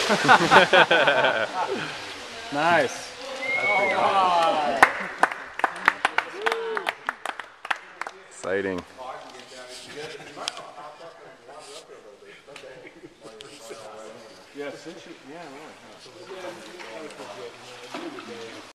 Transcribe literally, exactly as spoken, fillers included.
Nice. Oh, Exciting. Yeah, since you, yeah, really.